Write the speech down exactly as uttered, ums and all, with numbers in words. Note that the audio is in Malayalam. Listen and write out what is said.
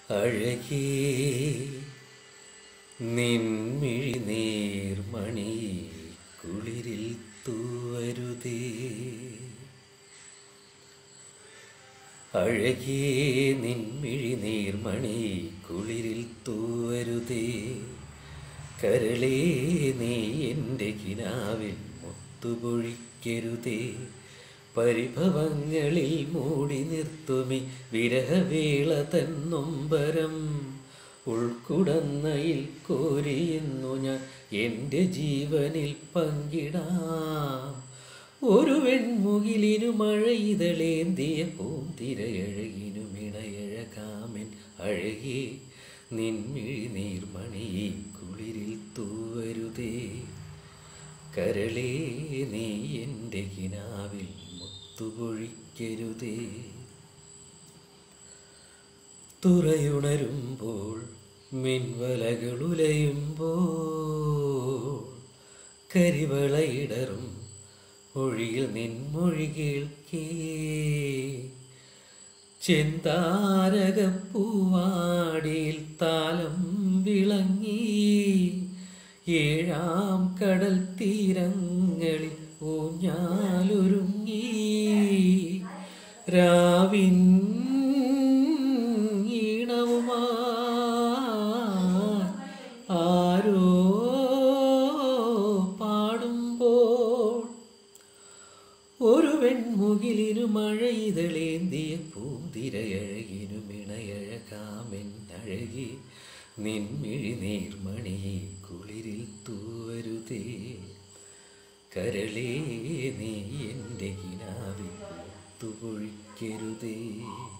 അഴകേ നിൻമിഴി നീർമണി കുളിരിൽ തൂവരുതേ. അഴകേ നിൻമിഴി നീർമണി കുളിരിൽ തൂവരുതേ. കരളേ നീ എൻ്റെ കിനാവിൽ മുത്തുപൊഴിക്കരുതേ. പരിഭവങ്ങളിൽ മൂടി നിർത്തുമി വിരഹവേള തന്നൊമ്പരം. ഉൾക്കുടന്നയിൽ കോരിയുന്നു ഞാൻ എൻ്റെ ജീവനിൽ പങ്കിടാം. ഒരു വെൺമുകിലിനു മഴയിതളേന്തിയ പൂന്തിരയഴകിനു മിണയഴകാമൻ. അഴകേ നിൻമിഴി നീർമണി കുളിരിൽ തൂവരുതേ. കരളേ നീ എൻ്റെ കിനാവിൽ മുത്തുപൊഴിക്കരുതേ. തുറയുണരുമ്പോൾ മിൻവലകളുലയുമ്പോൾ കരിവളയിടറും മൊഴിയിൽ നിൻമൊഴി കേൾക്കേ. ചെന്താരകപ്പൂവാടിയിൽ താലം വിളങ്ങി ഏഴാം കടൽ തീരങ്ങളിൽ ഊഞ്ഞാലൊരുങ്ങി. രാവിൻ ഈണവുമായി ആരോ പാടുമ്പോൾ ഒരു വെൺമുകിലിനു മഴയിതളേന്തിയ പൂന്തിരയഴകിനു മിണയഴകാമെൻ. അഴകി നിൻമിഴി നീർമണി കുളിരിൽ തൂവരുതേ. കരളേ നീ എൻ്റെ കിനാവിൽ മുത്തുപൊഴിക്കരുതേ.